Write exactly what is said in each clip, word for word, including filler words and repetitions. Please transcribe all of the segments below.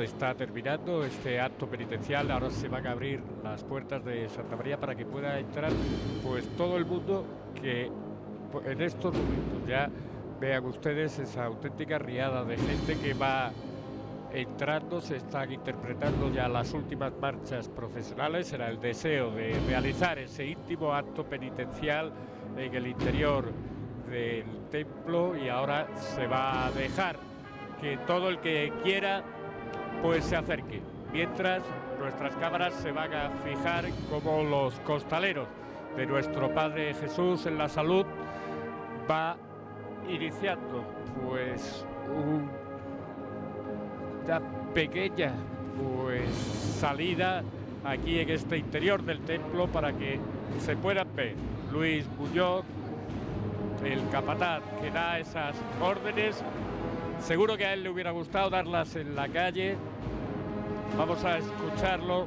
se está terminando este acto penitencial. Ahora se van a abrir las puertas de Santa María para que pueda entrar pues todo el mundo que en estos momentos ya vean ustedes esa auténtica riada de gente que va entrando. Se están interpretando ya las últimas marchas profesionales. Era el deseo de realizar ese íntimo acto penitencial en el interior del templo, y ahora se va a dejar que todo el que quiera pues se acerque, mientras nuestras cámaras se van a fijar como los costaleros de nuestro Padre Jesús en la Salud va iniciando pues un, una pequeña pues salida aquí en este interior del templo para que se puedan ver. Luis Muñoz, el capataz que da esas órdenes, seguro que a él le hubiera gustado darlas en la calle. Vamos a escucharlo.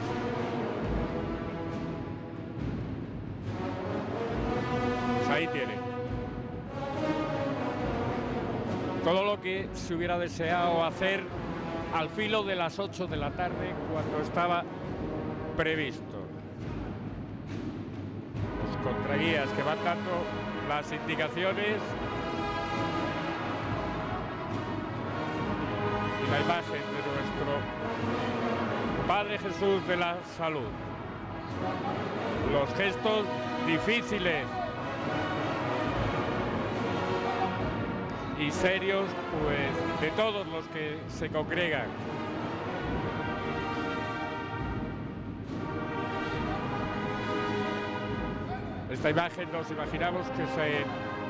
Pues ahí tiene todo lo que se hubiera deseado hacer al filo de las ocho de la tarde cuando estaba previsto. Los contraguías que van dando las indicaciones y la imagen de nuestro Padre Jesús de la Salud. Los gestos difíciles y serios pues de todos los que se congregan. Esta imagen nos imaginamos que se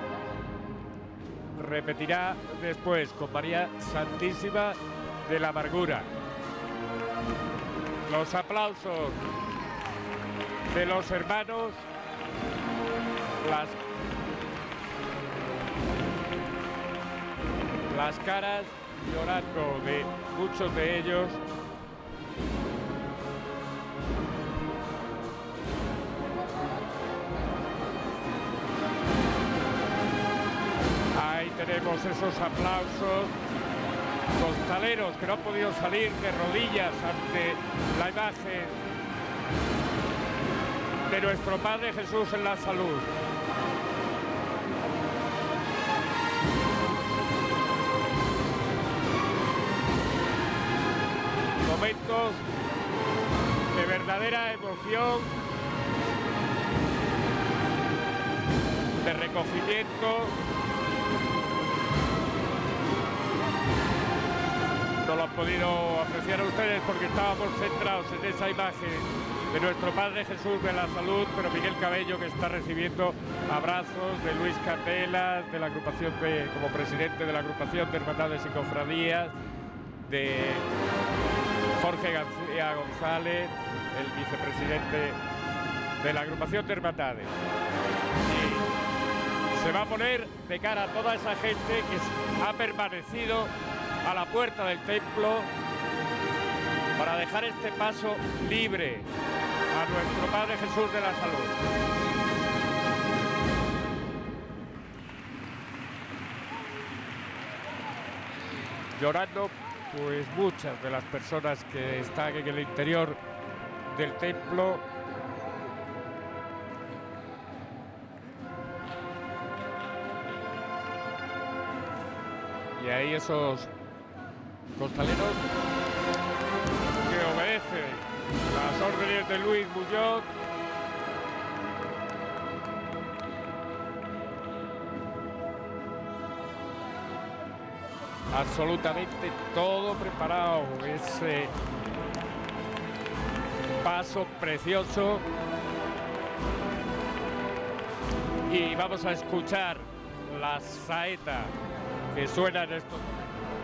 repetirá después con María Santísima de la Amargura. Los aplausos de los hermanos, las, las caras llorando de muchos de ellos. Ahí tenemos esos aplausos. Costaleros que no han podido salir de rodillas ante la imagen de nuestro Padre Jesús en la Salud. Momentos de verdadera emoción, de recogimiento. No lo han podido apreciar ustedes porque estábamos centrados en esa imagen de nuestro Padre Jesús de la Salud, pero Miguel Cabello, que está recibiendo abrazos de Luis Candelas, de la agrupación de, como presidente de la agrupación de Hermandades y Cofradías, de Jorge García González, el vicepresidente de la agrupación de Hermandades. Y se va a poner de cara a toda esa gente que ha permanecido a la puerta del templo para dejar este paso libre a nuestro Padre Jesús de la Salud. Llorando pues muchas de las personas que están en el interior del templo. Y ahí esos costaleros que obedecen las órdenes de Luis Muñoz. Absolutamente todo preparado, ese paso precioso. Y vamos a escuchar la saeta que suena en estos momentos.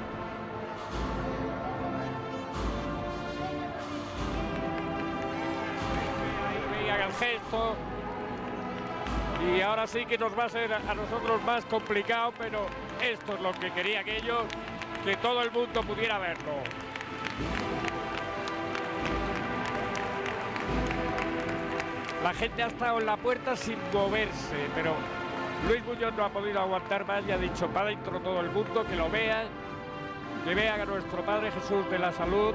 El gesto, y ahora sí que nos va a ser a nosotros más complicado, pero esto es lo que querían ellos, que todo el mundo pudiera verlo. La gente ha estado en la puerta sin moverse, pero Luis Muñoz no ha podido aguantar más y ha dicho: para adentro todo el mundo, que lo vean. que vean a nuestro Padre Jesús de la Salud.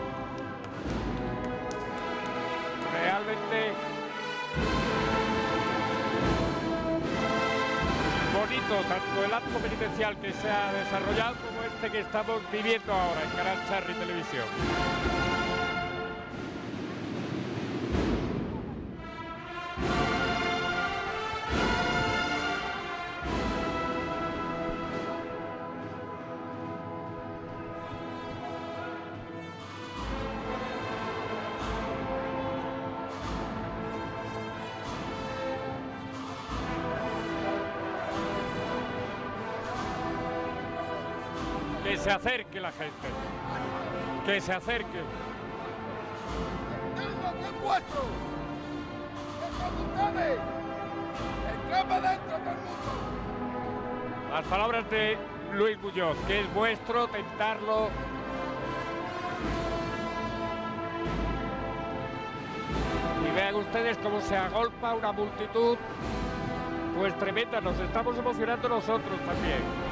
Realmente bonito, tanto el acto penitencial que se ha desarrollado como este que estamos viviendo ahora en Canal Charri Televisión. Que se acerque la gente, que se acerque. ¡Que es vuestro! ¡Que son ustedes! ¡Entrad para adentro todo el mundo! Las palabras de Luis Muñoz, que es vuestro, tentarlo. Y vean ustedes cómo se agolpa una multitud, pues tremenda, nos estamos emocionando nosotros también.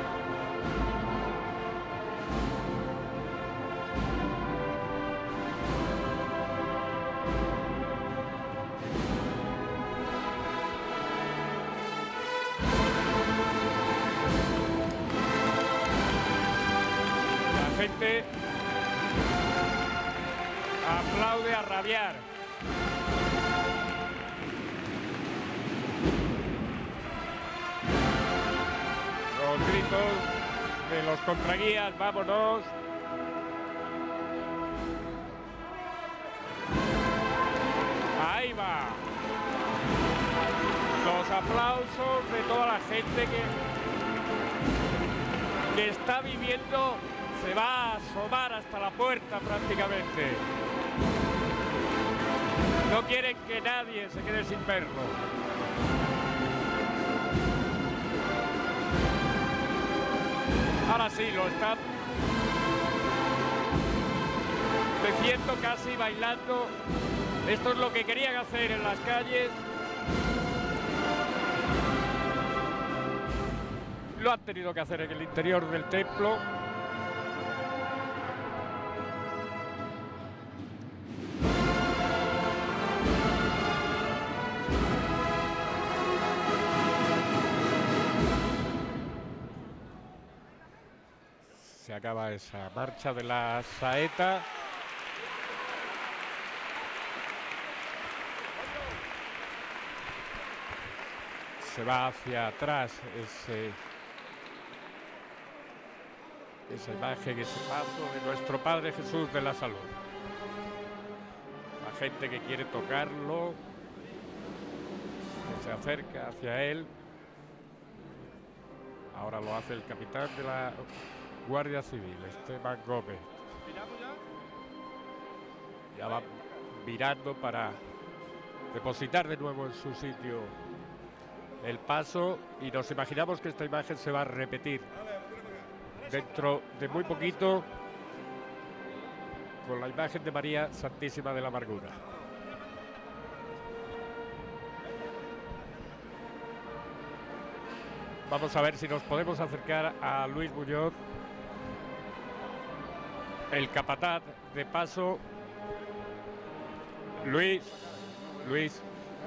La gente aplaude a rabiar. Los gritos de los contraguías, vámonos. Ahí va. Los aplausos de toda la gente que, que está viviendo. Se va a asomar hasta la puerta prácticamente. No quieren que nadie se quede sin verlo. Ahora sí, lo están diciendo, casi bailando. Esto es lo que querían hacer en las calles. Lo han tenido que hacer en el interior del templo. Se acaba esa marcha de la saeta. Se va hacia atrás ese, esa imagen, ese paso de nuestro Padre Jesús de la Salud. La gente que quiere tocarlo, que se acerca hacia él. Ahora lo hace el capitán de la Guardia Civil, Esteban Gómez. Ya va virando para depositar de nuevo en su sitio el paso, y nos imaginamos que esta imagen se va a repetir dentro de muy poquito con la imagen de María Santísima de la Amargura. Vamos a ver si nos podemos acercar a Luis Muñoz, el capataz de paso. Luis, Luis,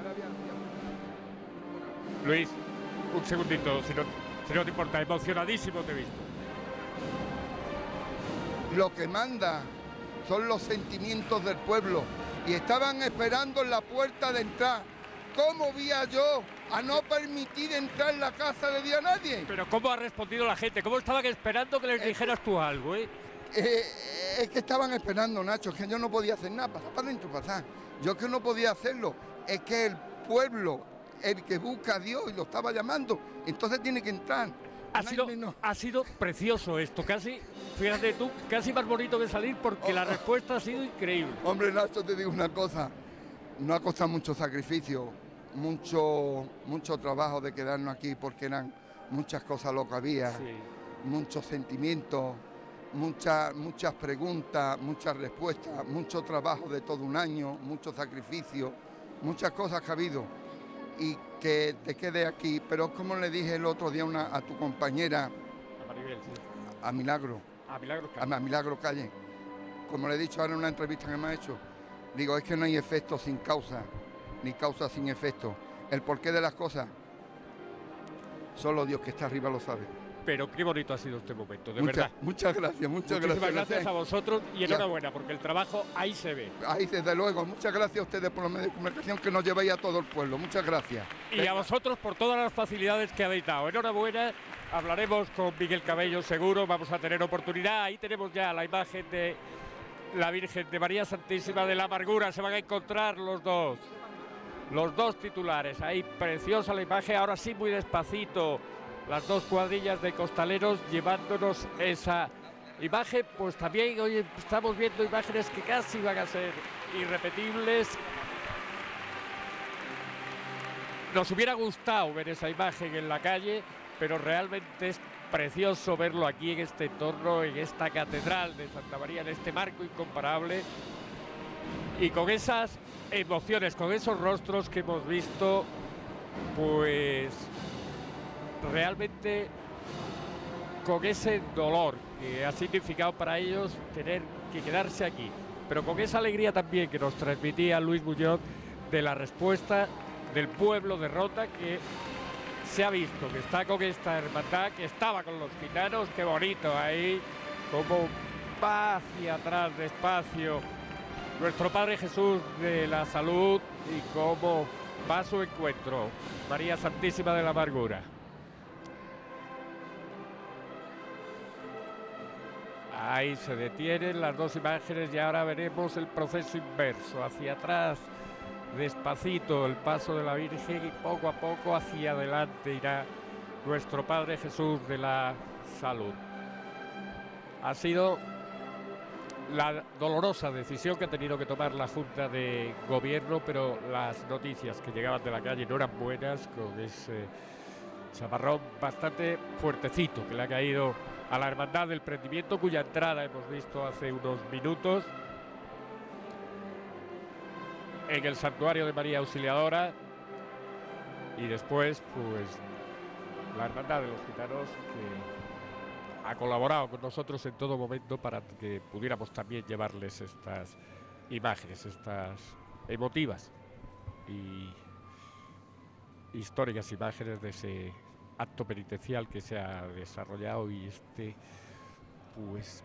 Luis, un segundito, si no, si no te importa, emocionadísimo te he visto. Lo que manda son los sentimientos del pueblo y estaban esperando en la puerta de entrar. ¿Cómo voy yo a no permitir entrar en la casa de Dios a nadie? Pero ¿cómo ha respondido la gente? ¿Cómo estaban esperando que les dijeras tú algo, eh? Eh, es que estaban esperando, Nacho, que yo no podía hacer nada, pasar para adentro, pasar. Yo que no podía hacerlo, es que el pueblo, el que busca a Dios y lo estaba llamando, entonces tiene que entrar. Ha sido, ha sido precioso esto, casi, fíjate tú, casi más bonito que salir, porque oh, la respuesta ha sido increíble. Hombre, Nacho, te digo una cosa, nos ha costado mucho sacrificio, mucho, mucho trabajo de quedarnos aquí, porque eran muchas cosas lo que había, sí. Muchos sentimientos, muchas, muchas preguntas, muchas respuestas, mucho trabajo de todo un año, mucho sacrificio, muchas cosas que ha habido. Y que te quede aquí, pero como le dije el otro día una, a tu compañera, a Maribel, sí. a Milagro, A Milagros Calle. A, a Milagros Calle. Como le he dicho ahora en una entrevista que me ha hecho, digo, es que no hay efecto sin causa, ni causa sin efecto. El porqué de las cosas, solo Dios que está arriba lo sabe. Pero qué bonito ha sido este momento, de muchas, verdad. Muchas gracias, muchas Muchísimas gracias. gracias, gracias a vosotros y enhorabuena, ya. porque el trabajo ahí se ve. Ahí, desde luego. Muchas gracias a ustedes por los medios de comunicación que nos lleváis a todo el pueblo. Muchas gracias. Y Venga. a vosotros por todas las facilidades que habéis dado. Enhorabuena. Hablaremos con Miguel Cabello seguro, vamos a tener oportunidad. Ahí tenemos ya la imagen de la Virgen de María Santísima de la Amargura. Se van a encontrar los dos. Los dos titulares. Ahí preciosa la imagen. Ahora sí, muy despacito. Las dos cuadrillas de costaleros llevándonos esa imagen. Pues también hoy estamos viendo imágenes que casi van a ser irrepetibles. Nos hubiera gustado ver esa imagen en la calle, pero realmente es precioso verlo aquí en este entorno, en esta catedral de Santa María, en este marco incomparable. Y con esas emociones, con esos rostros que hemos visto, pues realmente con ese dolor que ha significado para ellos tener que quedarse aquí, pero con esa alegría también que nos transmitía Luis Muñoz de la respuesta del pueblo de Ronda, que se ha visto que está con esta hermandad, que estaba con los gitanos. Qué bonito ahí, como va hacia atrás despacio nuestro Padre Jesús de la Salud y cómo va a su encuentro María Santísima de la Amargura. Ahí se detienen las dos imágenes y ahora veremos el proceso inverso, hacia atrás, despacito el paso de la Virgen y poco a poco hacia adelante irá nuestro Padre Jesús de la Salud. Ha sido la dolorosa decisión que ha tenido que tomar la Junta de Gobierno, pero las noticias que llegaban de la calle no eran buenas, con ese chaparrón bastante fuertecito que le ha caído a la Hermandad del Prendimiento, cuya entrada hemos visto hace unos minutos en el Santuario de María Auxiliadora, y después pues la Hermandad de los Gitanos, que ha colaborado con nosotros en todo momento para que pudiéramos también llevarles estas imágenes, estas emotivas y históricas imágenes de ese acto penitencial que se ha desarrollado y este pues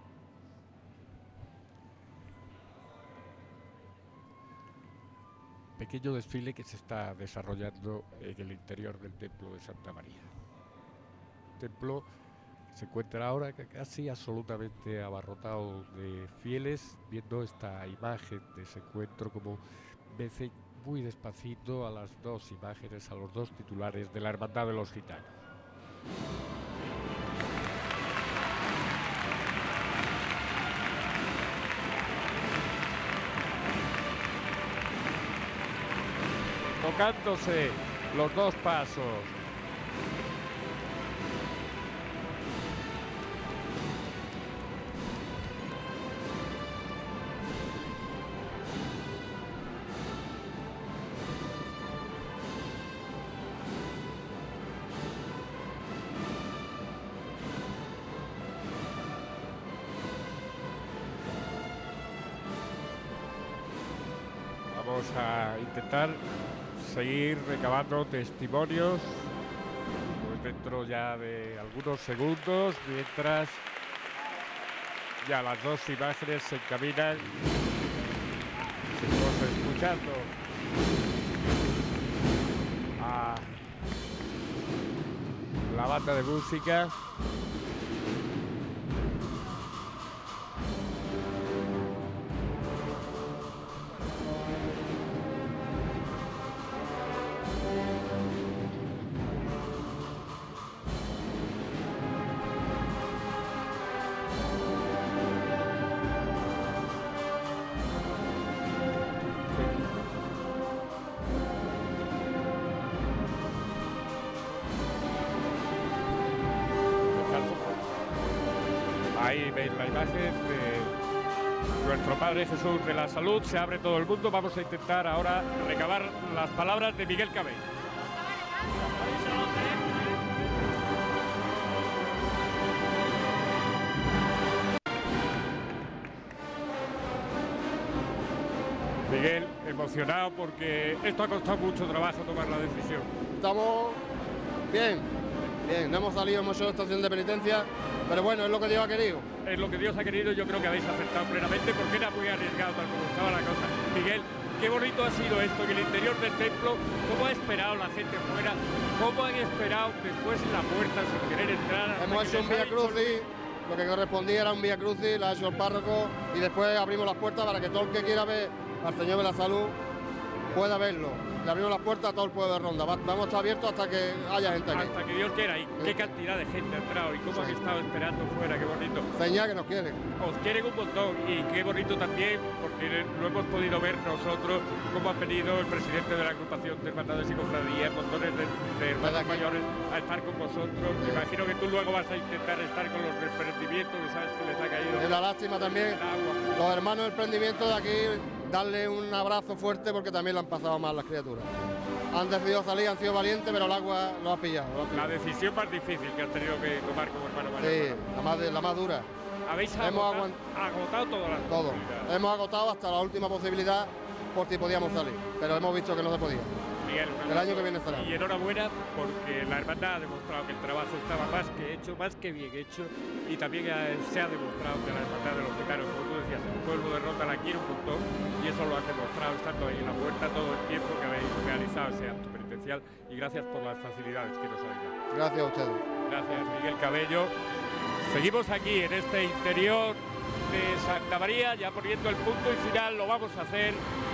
pequeño desfile que se está desarrollando en el interior del templo de Santa María. Templo que se encuentra ahora casi absolutamente abarrotado de fieles, viendo esta imagen de ese encuentro, como vence muy despacito a las dos imágenes, a los dos titulares de la Hermandad de los Gitanos. Tocándose los dos pasos. Vamos a intentar seguir recabando testimonios pues dentro ya de algunos segundos, mientras ya las dos imágenes se encaminan. Seguimos escuchando a la banda de música. Ahí veis la imagen de nuestro Padre Jesús de la Salud. Se abre todo el mundo. Vamos a intentar ahora recabar las palabras de Miguel Cabello. Miguel, emocionado porque esto ha costado mucho trabajo tomar la decisión. Estamos bien, bien, no hemos salido, hemos hecho la estación de penitencia, pero bueno, es lo que Dios ha querido. Es lo que Dios ha querido, yo creo que habéis acertado plenamente porque era muy arriesgado tal como estaba la cosa. Miguel, qué bonito ha sido esto en el interior del templo, cómo ha esperado la gente fuera, cómo han esperado después en la puerta sin querer entrar. Hemos hecho un Vía Crucis, lo que correspondía era un Vía Crucis, la ha hecho el párroco y después abrimos las puertas para que todo el que quiera ver al Señor de la Salud pueda verlo. Le abrimos las puertas a todo el pueblo de Ronda. Vamos a estar abiertos hasta que haya gente aquí. Hasta que Dios quiera. Y qué cantidad de gente ha entrado y cómo Sí. han estado esperando fuera, qué bonito. Señal que nos quieren. Os quieren un montón y qué bonito también, porque lo hemos podido ver nosotros, cómo ha venido el presidente de la agrupación de hermandades y cofradías, montones de, de hermanos mayores a estar con vosotros. Me imagino que tú luego vas a intentar estar con los desprendimientos que sabes que les ha caído. Es la lástima también. Los hermanos del prendimiento de aquí, darle un abrazo fuerte porque también lo han pasado mal las criaturas. Han decidido salir, han sido valientes, pero el agua lo ha pillado. Lo ha pillado. La decisión más difícil que has tenido que tomar como hermano mayor. Sí, la más, la más dura. Habéis Hemos agotado, aguant- agotado todas las Todo. posibilidades. Hemos agotado hasta la última posibilidad por si podíamos salir, pero hemos visto que no se podía. Miguel, El año que viene estará. Y enhorabuena porque la hermandad ha demostrado que el trabajo estaba más que hecho, más que bien hecho, y también ha- se ha demostrado que la hermandad de los gitanos, como tú decías, el pueblo de Ronda la quiere un montón, y eso lo han demostrado estando ahí en la puerta todo el tiempo que habéis realizado ese acto penitencial, y gracias por las facilidades que nos habéis dado. Gracias a ustedes. Gracias, Miguel Cabello. Seguimos aquí en este interior de Santa María, ya poniendo el punto y final lo vamos a hacer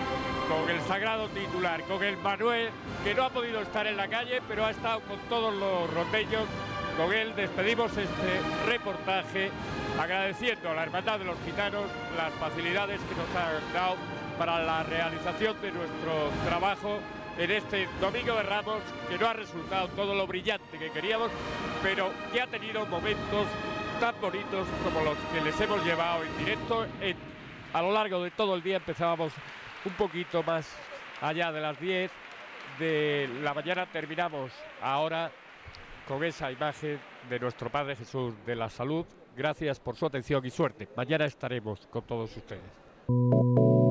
con el sagrado titular, con el Manuel, que no ha podido estar en la calle, pero ha estado con todos los rondeños. Con él despedimos este reportaje, agradeciendo a la Hermandad de los Gitanos las facilidades que nos han dado para la realización de nuestro trabajo en este Domingo de Ramos, que no ha resultado todo lo brillante que queríamos, pero que ha tenido momentos tan bonitos como los que les hemos llevado en directo. En, a lo largo de todo el día empezábamos un poquito más allá de las diez de la mañana, terminamos ahora con esa imagen de nuestro Padre Jesús de la Salud. Gracias por su atención y suerte. Mañana estaremos con todos ustedes.